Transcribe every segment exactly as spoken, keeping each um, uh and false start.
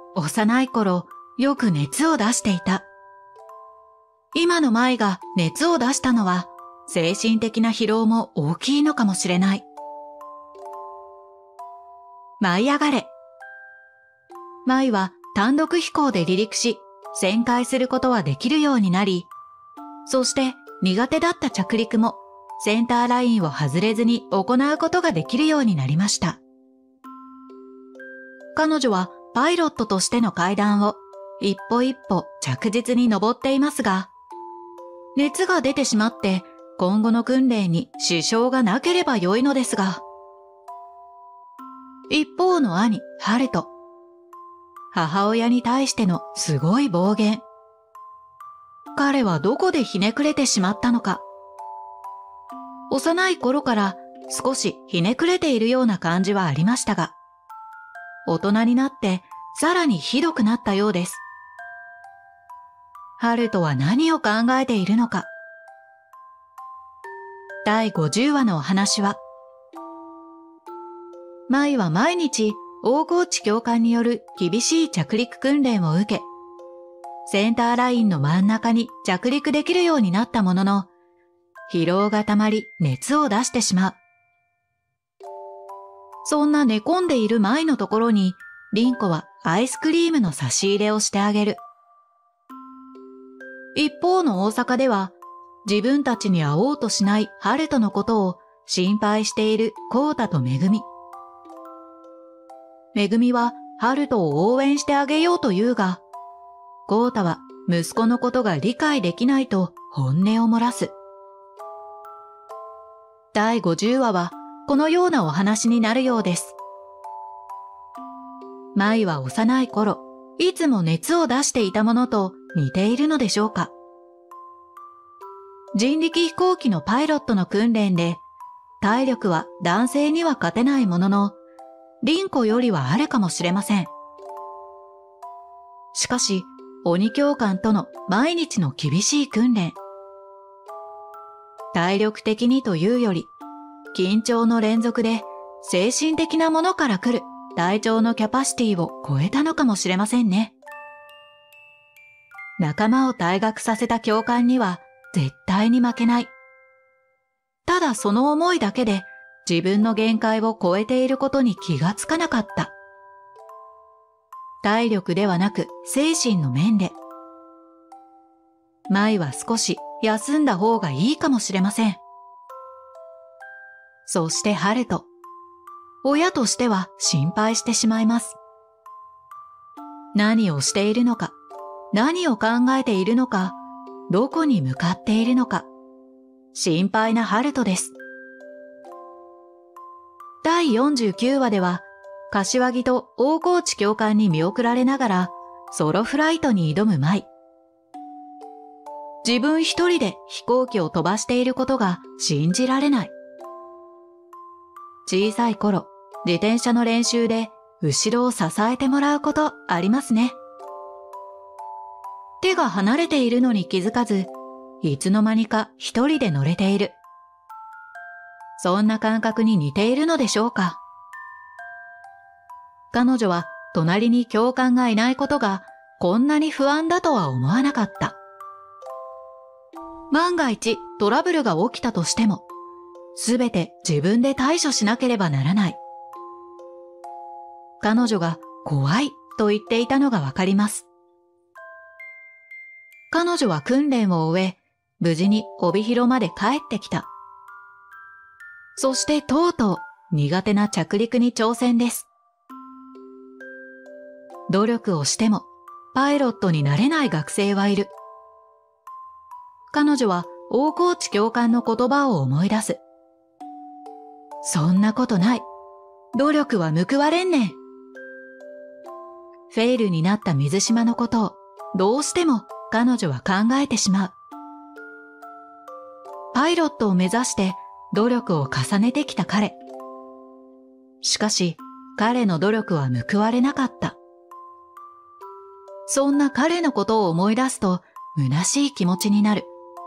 幼い頃、よく熱を出していた。今の舞が熱を出したのは、精神的な疲労も大きいのかもしれない。舞い上がれ。舞は単独飛行で離陸し、旋回することはできるようになり、そして苦手だった着陸もセンターラインを外れずに行うことができるようになりました。彼女はパイロットとしての階段を一歩一歩着実に登っていますが、熱が出てしまって今後の訓練に支障がなければ良いのですが、一方の兄、ハルト。母親に対してのすごい暴言。彼はどこでひねくれてしまったのか。幼い頃から少しひねくれているような感じはありましたが、大人になってさらにひどくなったようです。ハルトは何を考えているのか。だいごじゅうわのお話は、舞は毎日大河内教官による厳しい着陸訓練を受け、センターラインの真ん中に着陸できるようになったものの、疲労がたまり熱を出してしまう。そんな寝込んでいる舞のところに、リンコはアイスクリームの差し入れをしてあげる。一方の大阪では、自分たちに会おうとしないハルトのことを心配しているコウタとメグミ。メグミはハルトを応援してあげようと言うが、コウタは息子のことが理解できないと本音を漏らす。だいごじゅうわはこのようなお話になるようです。舞は幼い頃、いつも熱を出していたものと似ているのでしょうか。人力飛行機のパイロットの訓練で、体力は男性には勝てないものの、リンコよりはあるかもしれません。しかし、鬼教官との毎日の厳しい訓練。体力的にというより、緊張の連続で精神的なものから来る体調のキャパシティを超えたのかもしれませんね。仲間を退学させた教官には絶対に負けない。ただその思いだけで自分の限界を超えていることに気がつかなかった。体力ではなく精神の面で。舞は少し休んだ方がいいかもしれません。そしてハルト。親としては心配してしまいます。何をしているのか、何を考えているのか、どこに向かっているのか、心配なハルトです。だいよんじゅうきゅうわでは、柏木と大河内教官に見送られながら、ソロフライトに挑む舞。自分一人で飛行機を飛ばしていることが信じられない。小さい頃、自転車の練習で後ろを支えてもらうことありますね。手が離れているのに気づかず、いつの間にか一人で乗れている。そんな感覚に似ているのでしょうか。彼女は隣に教官がいないことがこんなに不安だとは思わなかった。万が一トラブルが起きたとしても、すべて自分で対処しなければならない。彼女が怖いと言っていたのがわかります。彼女は訓練を終え、無事に帯広まで帰ってきた。そしてとうとう苦手な着陸に挑戦です。努力をしてもパイロットになれない学生はいる。彼女は大河内教官の言葉を思い出す。そんなことない。努力は報われんねん。フェイルになった水島のことをどうしても彼女は考えてしまう。パイロットを目指して努力を重ねてきた彼。しかし彼の努力は報われなかった。そんな彼のことを思い出すと虚しい気持ちになる。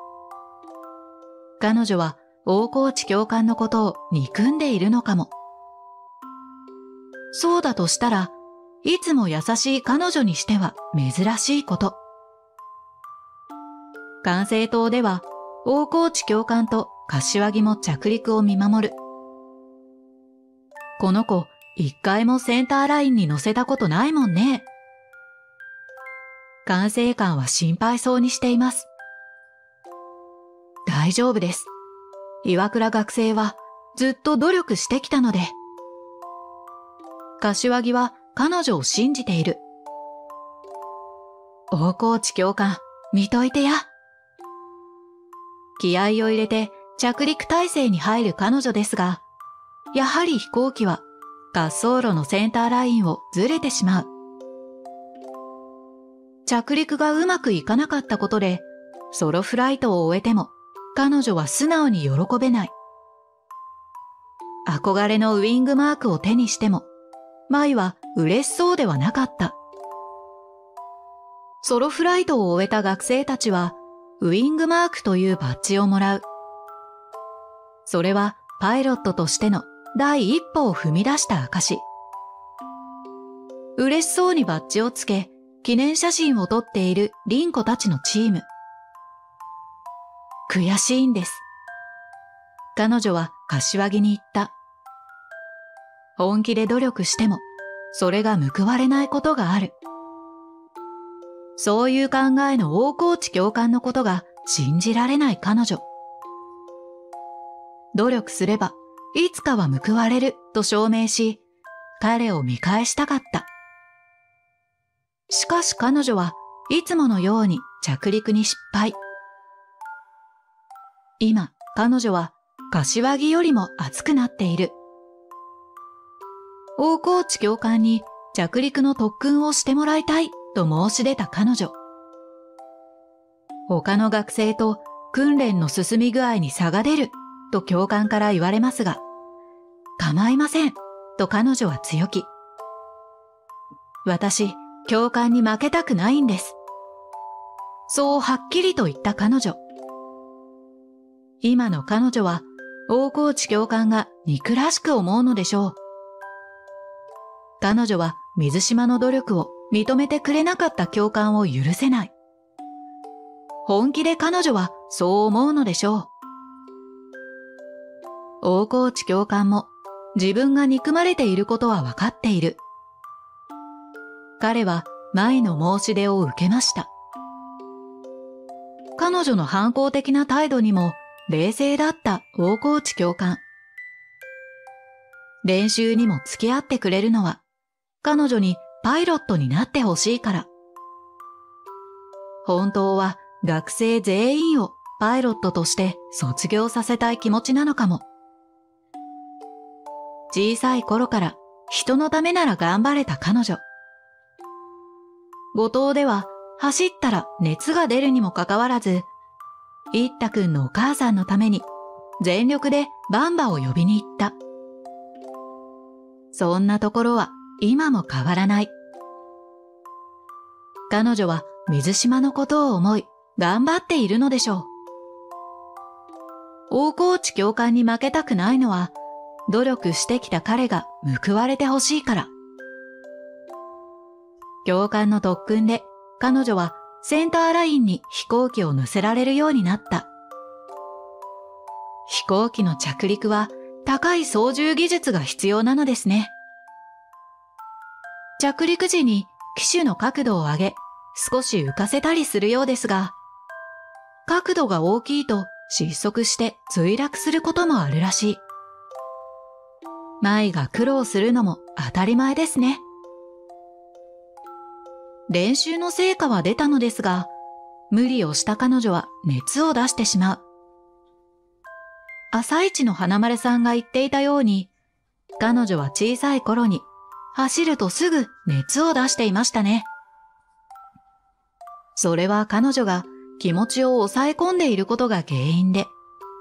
彼女は大河内教官のことを憎んでいるのかも。そうだとしたら、 いつも優しい彼女にしては珍しいこと。管制塔では、大河内教官と柏木も着陸を見守る。この子、一回もセンターラインに乗せたことないもんね。管制官は心配そうにしています。大丈夫です。岩倉学生はずっと努力してきたので。柏木は彼女を信じている。大河内教官、見といてや。気合を入れて着陸態勢に入る彼女ですが、やはり飛行機は滑走路のセンターラインをずれてしまう。着陸がうまくいかなかったことで、ソロフライトを終えても彼女は素直に喜べない。憧れのウィングマークを手にしても、舞は嬉しそうではなかった。ソロフライトを終えた学生たちは、ウィングマークというバッジをもらう。それはパイロットとしての第一歩を踏み出した証。嬉しそうにバッジをつけ、記念写真を撮っている凛子たちのチーム。悔しいんです。彼女は柏木に言った。本気で努力しても、それが報われないことがある。そういう考えの大河内教官のことが信じられない彼女。努力すれば、いつかは報われると証明し、彼を見返したかった。しかし彼女はいつものように着陸に失敗。今、彼女は柏木よりも熱くなっている。大河内教官に着陸の特訓をしてもらいたいと申し出た彼女。他の学生と訓練の進み具合に差が出ると教官から言われますが、構いませんと彼女は強気。私、教官に負けたくないんです。そうはっきりと言った彼女。今の彼女は大河内教官が憎らしく思うのでしょう。彼女は水島の努力を認めてくれなかった教官を許せない。本気で彼女はそう思うのでしょう。大河内教官も自分が憎まれていることは分かっている。彼は舞の申し出を受けました。彼女の反抗的な態度にも冷静だった大河内教官。練習にも付き合ってくれるのは彼女にパイロットになってほしいから。本当は学生全員をパイロットとして卒業させたい気持ちなのかも。小さい頃から人のためなら頑張れた彼女。五島では走ったら熱が出るにもかかわらず、一太くんのお母さんのために全力でバンバを呼びに行った。そんなところは今も変わらない。彼女は水島のことを思い頑張っているのでしょう。大河内教官に負けたくないのは努力してきた彼が報われてほしいから。教官の特訓で彼女はセンターラインに飛行機を乗せられるようになった。飛行機の着陸は高い操縦技術が必要なのですね。着陸時に機首の角度を上げ、少し浮かせたりするようですが、角度が大きいと失速して墜落することもあるらしい。舞が苦労するのも当たり前ですね。練習の成果は出たのですが、無理をした彼女は熱を出してしまう。朝一の花丸さんが言っていたように、彼女は小さい頃に走るとすぐ熱を出していましたね。それは彼女が気持ちを抑え込んでいることが原因で、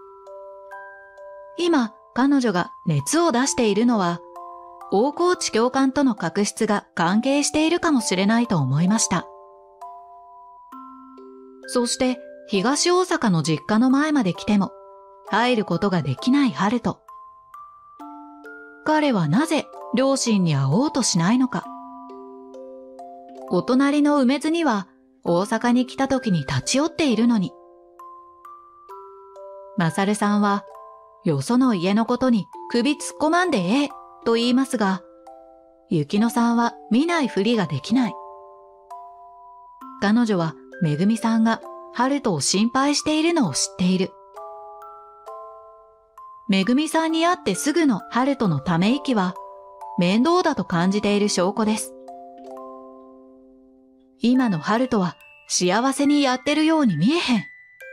今彼女が熱を出しているのは、大河内教官との確執が関係しているかもしれないと思いました。そして東大阪の実家の前まで来ても入ることができない春人。彼はなぜ両親に会おうとしないのか。 お隣の梅津には大阪に来た時に立ち寄っているのに。マサルさんは、よその家のことに首突っ込まんでええと言いますが、雪乃さんは見ないふりができない。彼女はめぐみさんが春人を心配しているのを知っている。めぐみさんに会ってすぐの春人のため息は面倒だと感じている証拠です。今の春人は幸せにやってるように見えへん。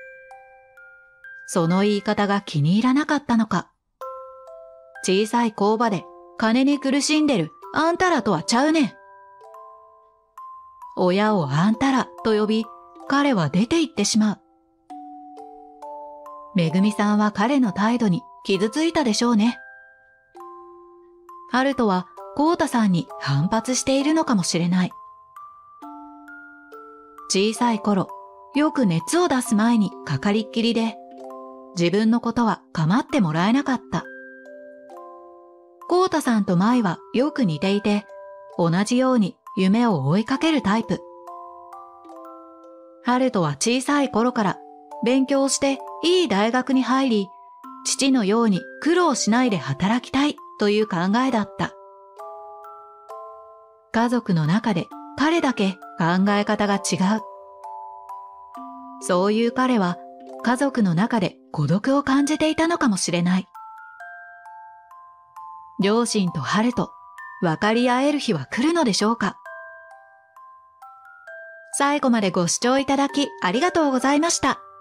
その言い方が気に入らなかったのか。小さい工場で金に苦しんでるあんたらとはちゃうねん。親をあんたらと呼び、彼は出て行ってしまう。めぐみさんは彼の態度に傷ついたでしょうね。春人はこうたさんに反発しているのかもしれない。小さい頃、よく熱を出す前にかかりっきりで、自分のことは構ってもらえなかった。こうたさんと舞はよく似ていて、同じように夢を追いかけるタイプ。春人は小さい頃から勉強していい大学に入り、父のように苦労しないで働きたいという考えだった。家族の中で彼だけ考え方が違う。そういう彼は家族の中で孤独を感じていたのかもしれない。両親と春人、分かり合える日は来るのでしょうか。最後までご視聴いただきありがとうございました。